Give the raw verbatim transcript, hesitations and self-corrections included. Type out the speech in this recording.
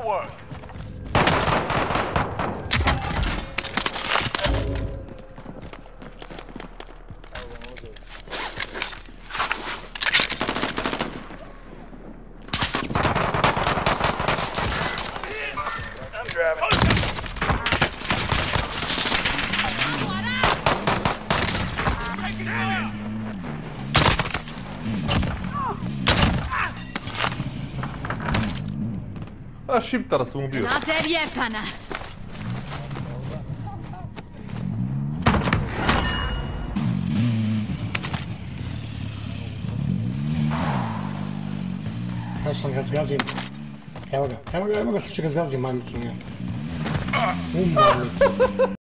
work. I'm driving. A šiptara sam ubio. Not dead yet, Fana. Kao sam ga zgazim. Evo ga, evo ga, evo ga što će ga zgazim, majmicu. Umbalnicu.